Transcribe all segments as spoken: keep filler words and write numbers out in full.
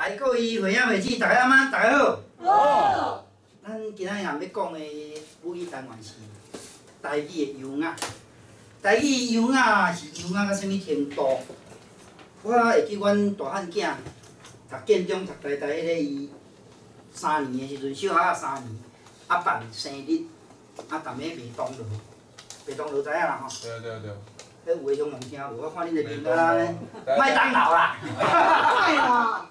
来，各位会员会姊，大家晚安，大家好。好。咱今仔日要讲的母语单元是台语的优雅。台语优雅是优雅到什么程度？我会记阮大汉囝读建中、读台大迄个伊三年的时阵，小学啊三年，啊办生日，啊逐尾卖冬螺，卖冬螺知影啦吼？ 对对对。 迄有诶乡人听无？我看恁的面啊咧，麦当劳啦。麦啦。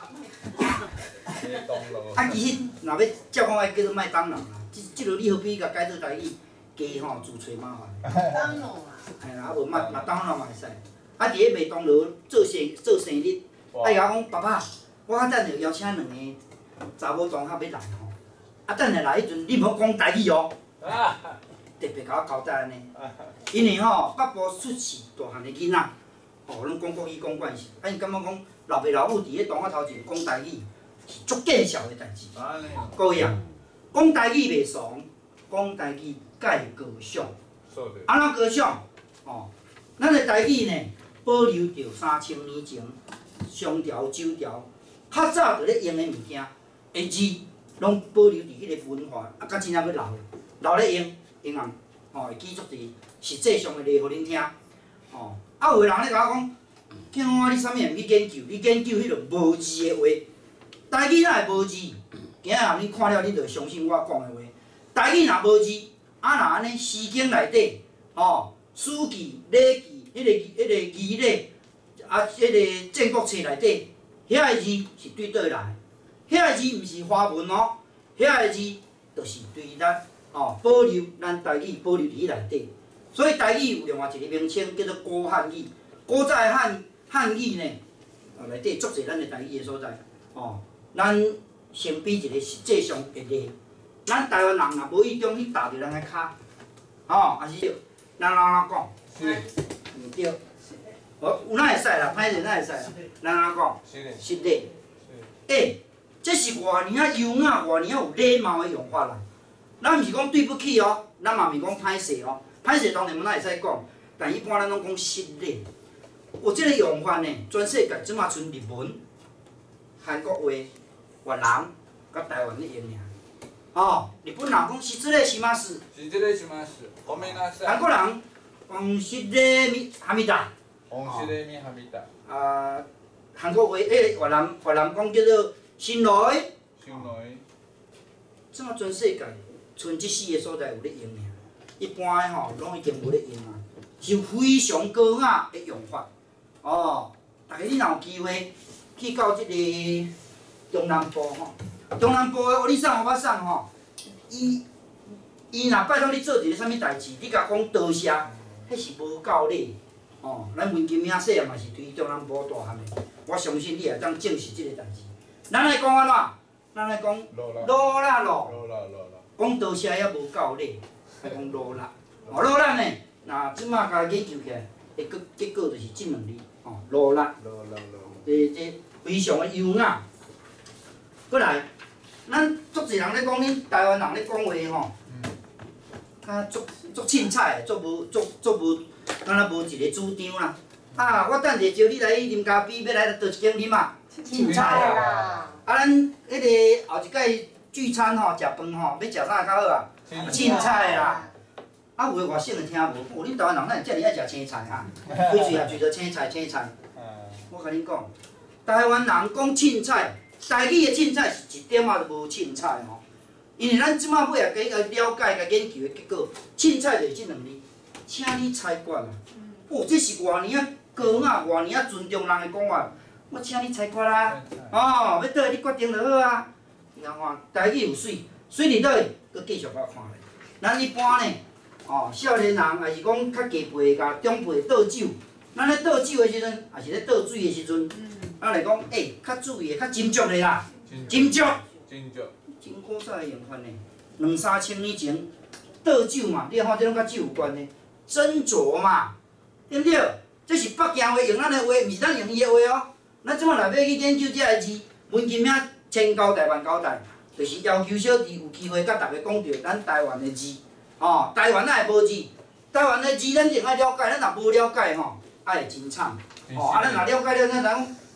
啊，其实若要照讲爱叫做麦当劳啦，即即落你何必甲改做台语，加吼自找麻烦。 麦当劳啦。 嘿啦，啊无麦麦当劳嘛会使。啊，伫咧卖冬螺做生做生日，啊伊甲我讲爸爸，我等下邀请两个查某同学要来吼，啊等下来迄阵你毋好讲台语哦。特别甲我交代安尼，因为吼北部出世大汉的囡仔，吼拢讲国语讲惯势，啊因感觉讲老爸老母伫咧同学头前讲台语是足见笑的代志。各位啊，讲台语袂爽，讲台语该高尚。安怎高尚？吼，咱的台语呢，保留着三千年前商朝、周朝较早就咧用的物件，的字拢保留伫迄个文化，啊，到真正要留留咧用。因人吼会记住伫实际上的例，互恁听。吼，啊有个人咧甲我讲，囝仔你啥物也毋去研究，你研究迄落无字的话，台语哪会无字？今仔日你看了，你就会相信我讲的话。台语若无字，啊若安尼《诗经》内底，吼《史记》《礼记》迄个迄个义礼，啊迄个战国册内底，遐个字是对倒来，遐个字毋是花文哦，遐个字就是对咱。哦，保留咱台语保留伫内底，所以台语有另外一个名称叫做古汉语。古早的汉汉语呢，哦内底足侪咱的台语的所在。哦，咱先比一个实际上的例，咱台湾人若无意中去踏着咱的骹，哦，还是着，咱安怎讲？是。毋对。哦，有哪会使啦？歹势哪会使啦？咱安怎讲？是的。是的。诶，这是偌尔啊优雅、偌尔啊有礼貌的用法啦。咱毋是讲对不起哦，咱嘛毋是讲歹势哦，歹势当然咱会使讲，但一般咱拢讲失礼。有即个用法呢，全世界即马剩日文、韩国话、越南、甲台湾咧用尔。哦，日本人讲失礼します。 失礼します。ごめんなさい。 韩国人讲失礼みはみだ。 失礼みはみだ。 啊，韩国话，诶，越南越南讲叫做新来。 新来。 即马全世界。剩即四个所在有咧用尔，一般的吼拢已经无咧用啊，是非常高雅的用法。哦，大家你若有机会去到即个中南部吼，中南部的乌里送乌巴送吼，伊伊若拜托你做一个啥物代志，你甲讲多谢，迄是无够礼。哦，咱文金兄细汉嘛是对中南部大汉的，我相信你会当证实即个代志。咱来讲安怎？咱来讲落啦落。讲多谢也无够礼，还讲落力，哦落力呢，若即马甲研究起来，会个结果就是即两字，哦落力，落力落，这这非常的优雅。过来，咱足侪人咧讲，恁台湾人咧讲话吼，较足足凊彩，足无足足无，敢若无一个主张啦。啊，我等下招你来啉咖啡，要来倒一间啉啊？凊彩啦。啊，咱迄个后一摆。聚餐吼，食饭吼，要食啥较好啊？凊彩啦。啊，有诶外省诶听无？哦，恁台湾人哪会遮尔爱食青菜啊？规嘴也嘴着青菜青菜。我甲恁讲，台湾人讲凊彩，台语诶凊彩是一点仔都无凊彩吼。因为咱即摆尾也甲了解、甲研究诶结果，凊彩就是即两字，请你采管啦。哦，这是偌尔啊高雅、偌尔啊尊重人诶讲法。我请你采管啦，哦，要倒你决定就好啊。然后看台语有水，水伫倒去，佮继续甲我看咧。咱一般呢，哦，少年人也是讲较低辈甲中辈倒酒，咱咧倒酒的时阵，也是咧倒水的时阵，咱来讲，诶，较注意的、较斟酌的啦，斟酌。 斟酌。 真古早的用法呢，两三千年前倒酒嘛，你看这拢甲酒有关的，斟酌嘛，对毋对？这是北京话用咱的话，毋是咱用伊的话哦。咱即马若要去研究这个字，文金兄。千交代万交代，就是要求小弟有机会甲大家讲着咱台湾的字，吼、哦，台湾哪会无字？台湾的字咱一定爱了解，咱若无了解吼，爱会真惨。哦，啊，咱若了解了，咱知影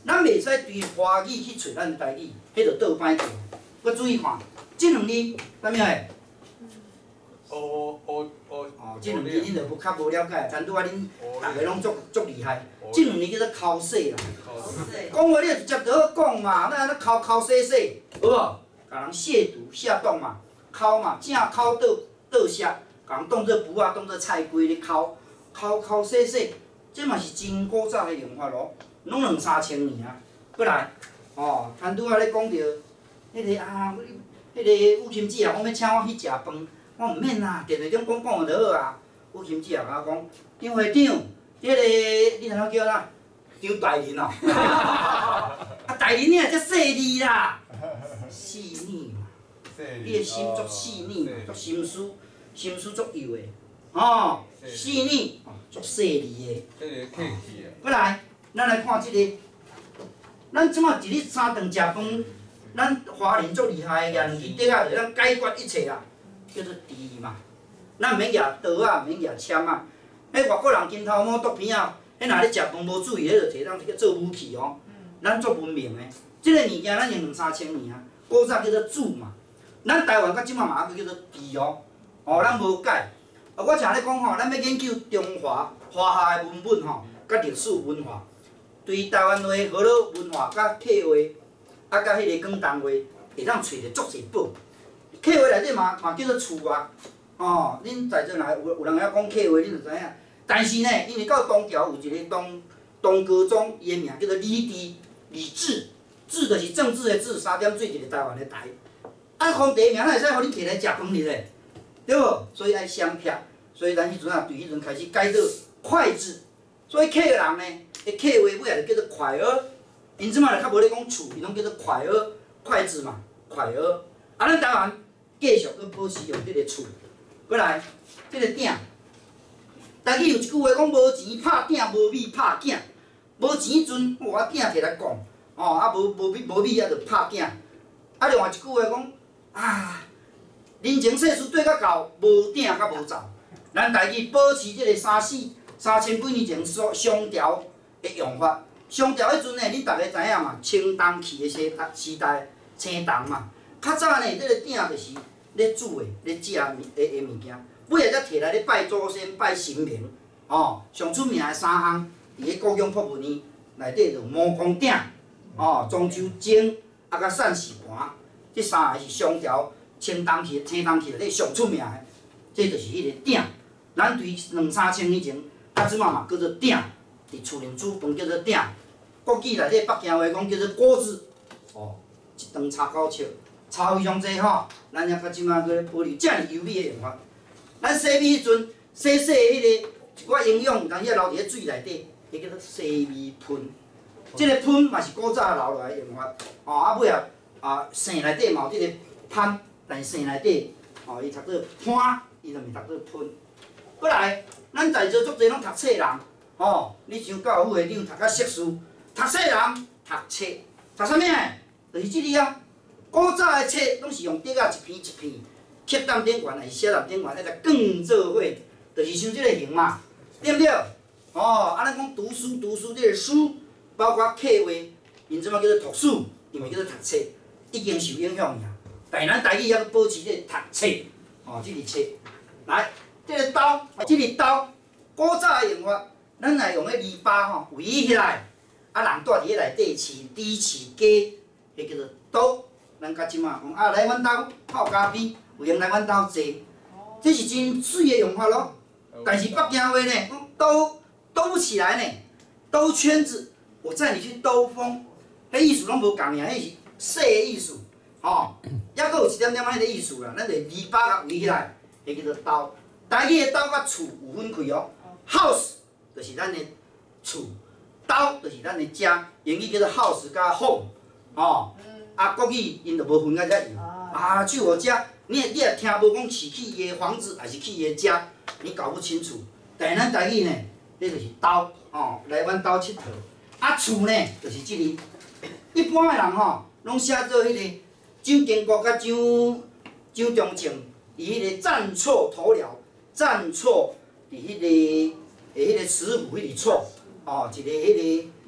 咱袂使对华语去找咱台语，迄着倒摆过。佮注意看，即两字啥物诶？ 哦哦哦。 哦，即两字恁着无较无了解，但拄仔恁逐个拢足足厉害。即两字叫做口说啦。讲话你着直接着好讲嘛，咱安尼口口说说，有无？甲人亵渎、下动嘛，口嘛，正口倒倒写，甲人当做卜啊，当做菜龟咧口，口口说说，这嘛是真古早的用法咯，拢两三千年啊。过来，哦，摊拄仔咧讲着，迄个啊，迄个吴琴姐啊，讲要请我去食饭，我毋免啦，电话中讲讲就好啊。吴琴姐啊，甲我讲，张会长，迄个你哪叫哪？张大林哦，啊大林你也遮细腻啦，细腻嘛，你的心足细腻嘛，足心思，心思足幼的，哦，细腻，哦，足细腻的。 这个客气啊。 过来，咱来看即个，咱即马一日三顿食饭，咱华人足厉害的，廿两支竹仔就咱解决一切啦，叫做箸嘛。咱毋免举刀啊，毋免举签啊，迄外国人金头毛竹片啊。迄若咧食饭无注意，迄就摕当去做武器哦。咱足文明诶，即个物件咱用两三千年啊，古早叫做煮嘛。咱台湾到即马嘛还佫叫做箸哦，哦，咱无改。啊，我常咧讲吼，咱要研究中华华夏诶文本吼，甲历史文化，对台湾话、河洛文化、甲客话，啊，甲迄个广东话，会当找着足侪宝。客话内底嘛嘛叫做厝话，哦，恁在座若有有人晓讲客话，恁就知影。但是呢，因为到东桥有一个东东高宗，伊个名叫做李治，李治，治就是政治的治，三点水一个台湾的台。啊，皇帝名哪会使互恁摕来食饭哩咧？对无？所以爱相撇，所以咱迄阵啊，对迄阵开始改做筷子。所以客人呢，的客话尾也就叫做筷儿，因即马就较无咧讲厝，伊拢叫做筷儿，筷子嘛，筷儿。啊，咱台湾继续去保持用即个厝。过来，即个鼎。台语有一句话讲，无钱拍鼎，无米拍囝。无钱阵，我鼎摕来讲，哦，啊无无米无米啊，就拍鼎。啊，另外一句话讲，啊，人情世事对甲到，无鼎甲无灶。咱台语保持即个三四三千几年前所商朝的用法。商朝迄阵呢，恁逐个知影嘛，青铜器的时时代，青铜嘛。较早呢，即个鼎就是咧煮的，咧食的的物件。尾下才摕来咧拜祖先、拜神明，哦，上出名的三项，伫咧故宫博物院内底就毛公鼎，哦，漳州钟，啊，甲扇氏盘，即三个是商朝青铜器、青铜器内底上出名的，这就是迄个鼎。咱对两三千年前，啊，即马嘛叫做鼎，伫厝内煮饭叫做鼎。国语内底北京话讲叫做锅子，哦，一顿炒到笑，炒非常济吼，咱也到即马搁咧保留遮尔优美的用法。咱洗米迄阵，洗洗迄个一寡营养，有当时留伫咧水内底，迄叫做洗米喷。即个喷嘛是古早留落来用法，哦，啊尾啊啊姓内底嘛有即个潘，但是姓内底哦伊读做潘，伊就毋读做喷。过来，咱在座足侪拢读册人，哦，你像教育副会长读到硕士，读册人读册，读啥物诶？就是即个啊。古早诶册拢是用竹仔一片一片。刻淡点圆还是写淡点圆，迄个更做伙，就是像即个形嘛，对毋对？哦，啊，咱讲读书读书，即个书包括客话，因即马叫做读书，因为叫做读册，已经受影响呀。但咱台语还佫保持即个读册，哦，即个册。来，即个刀，即个刀，古早诶用法，咱来用迄篱笆吼围起来，啊，人住伫迄内底饲猪饲鸡，迄叫做刀。咱甲即马讲啊，来阮兜泡咖啡。有闲来阮兜坐，这是真水的用法咯。但是北京话呢，讲兜兜不起来呢，兜圈子，我载你去兜风，迄意思拢无共尔，迄是细的意思，吼。抑佫有一点点仔迄个意思啦，咱就篱笆甲围起来，迄叫做兜。台语的兜甲厝有分开哦 ，house 就是咱的厝，兜就是咱的家，英语叫做 house 加 home， 吼。啊，国语因就无分甲遮严，啊，去我家。你也你也听无讲是去伊个房子还是去伊个家，你搞不清楚。但咱台语呢，这就是兜哦，来阮兜佚佗。啊，厝呢，就是即个。一般的人吼，拢写做迄个蒋经国甲蒋蒋中正，伫迄个站错头了，站错伫迄个诶迄个词符迄个错，哦，一个迄个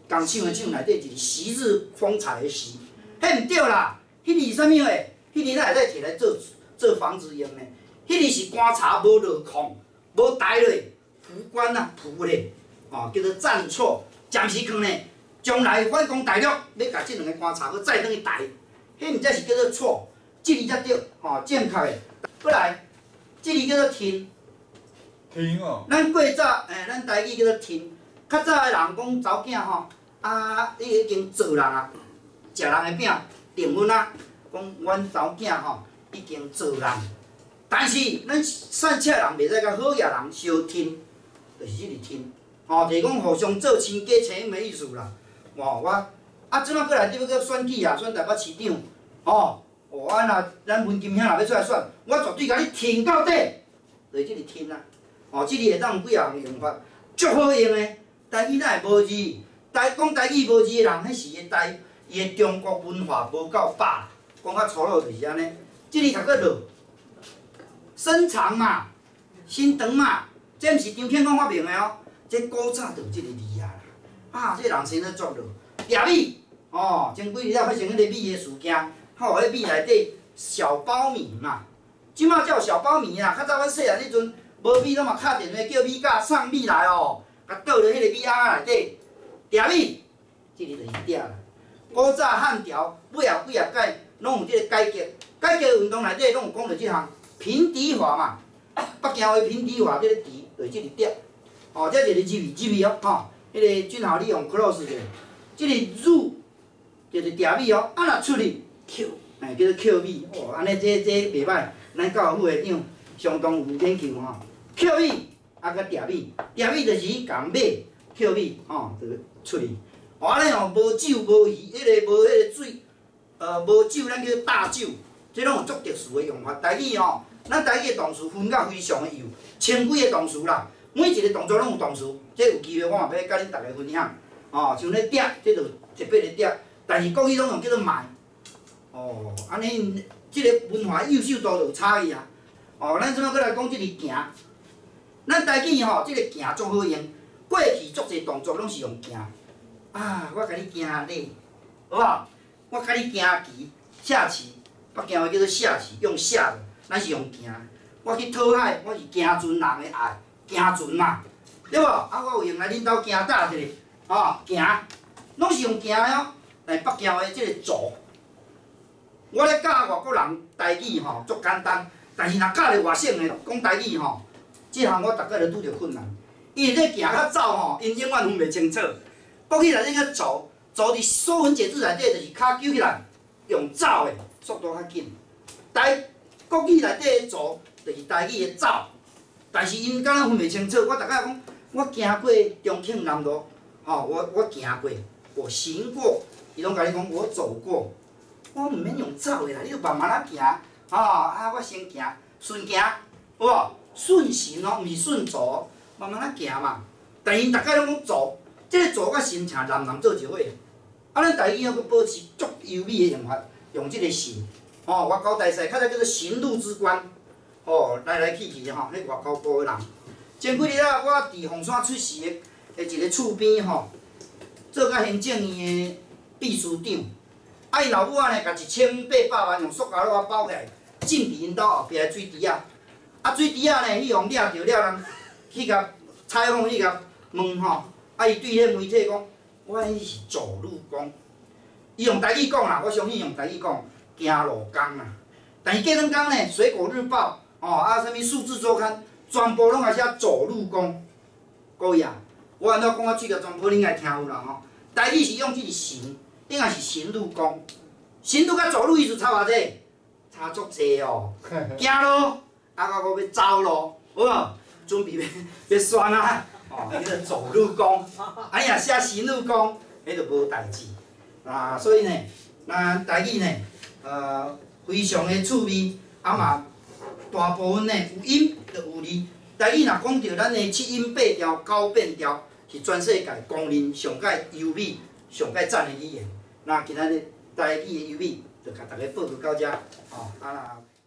共唱的唱内底就是昔日风采的时，迄毋对啦，迄字啥物诶？迄字咱会使摕来做做房子用的，迄字是观察无落空，无台落，蒲关啊蒲咧，哦叫做站错，暂时放咧，将来反攻大陆要甲即两个观察搁再转去台，迄毋才是叫做错，即字才对，吼正确诶。过来，即字叫做听。 听哦。 咱过早，诶，咱台语叫做听。较早诶人讲查某囝吼，啊，你已经做人啊，食人诶饼，订婚啊，讲阮查某囝吼已经做人。但是咱善车人袂使甲好野人相听，就是即个听。吼，就是讲互相做亲家亲迄个意思啦。哦，我啊，即摆过来你要搁选举啊，选台北市长，吼，哦，啊若咱文金兄若要出来选，我绝对甲你听到底，就是即个听啊。哦，即个会当有几项用法，足好用诶。台语哪会无字？台讲台语无字诶人，迄是伊台伊诶中国文化无够饱。讲较粗鲁就是安尼。即个读个落，身长嘛，身长嘛，这毋是张庆光发明诶哦，这古早就有即个字啊。啊，这个人生咧作落，亚米哦，前几日才发生迄个米诶事件，吼，迄米内底小苞米嘛，即摆才有小苞米啦。较早阮细汉迄阵。无米，咱嘛敲电话叫米甲送米来哦，甲倒入迄个米甕仔内底，嗲米，即个就是嗲啦。古早汉朝尾后几啊届拢有即个改革，改革运动内底拢有讲到即项平地化嘛。北京话平地化，即个地就是即个嗲。哦，这就是字味字味哦，吼，迄个俊豪你用 close 者，即个入就是嗲米哦，啊若出去 Q， 哎叫做 Q 米，哦，安尼这这袂歹，咱教育副会长相当有研究吼。扣米啊，甲嗲米，嗲米就是共马扣米，吼，就出去。哦，安尼吼，无酒无鱼，迄个无迄个水，呃，无酒咱叫大酒，即拢有足特殊的用法。台语吼，咱台语的动词分甲非常的幼，千几个动词啦，每一个动作拢有动词。即有机会我嘛要甲恁逐个分享。哦，像咧嗲，即就特别的嗲，但是国语拢用叫做卖。哦，安尼即个文化幼秀度就有差异啊。哦，咱即摆过来讲即个行。咱台语吼，即、这个行足好用，过去足侪动作拢是用行。啊，我甲你行礼，好无？我甲你行棋，下棋，北京话叫做下棋，用下的，咱是用行。我去讨海，我是行船人的爱，行船嘛，对无？啊，我有用来恁兜行搭一下，吼，行，拢是用行的哦。但北京话即个走，我咧教外国人台语吼，足简单，但是若教咧外省的讲台语吼。即项我逐个都拄着困难，伊咧行较走吼，因永远分袂清楚。国语内底个走，走伫说文解字内底就是骹揪起来，用走的速度较紧。台国语内底个走就是台语的走，但是因敢若分袂清楚。我逐个讲，我行过重庆南路，吼，我我行过，我行过，伊拢甲你讲我走过，我毋免用走的啦，你著慢慢啊行，吼啊我先行，顺行，有无？顺行哦，毋是顺走，慢慢啊行嘛。但因逐摆拢讲走，即、这个走甲行请人人做一伙。啊，咱台语还佫保持足优美的用法，用即个行。哦，外交大使较早叫做行路之官，哦，来来去去的吼，迄外交部的人。前几日啊，我伫凤山出事的的一个厝边吼，做甲行政院的秘书长。啊，因老母仔呢，甲一千八百万用塑胶袋包起来，浸伫因兜后壁的水池啊。啊，水池仔呢，伊用掠着了人去甲采访去甲问吼，啊，伊对迄媒体讲，我迄是走路工。伊用台语讲啦，我相信用台语讲，行路工啦。但是过两天呢，《水果日报》哦啊，啥物数字周刊，全部拢来写走路工。各位啊，我安怎讲啊？喙甲全部恁爱听有啦吼。台语是用即个行，应该是行路工。行路甲走路意思差偌济？差足济哦。行路。啊，我我要走咯，好无？准备要要选啊！哦，迄个走路工，哎呀，写行路工，迄就无代志。啊，所以呢，咱台语呢，呃，非常的趣味，啊嘛，大部分呢有音就有字。台语若讲到咱的七音八调、九变调，是全世界公认上界优美、上界赞的语言。那今仔日台语的优美，就甲大家报告到遮，哦，啊啦。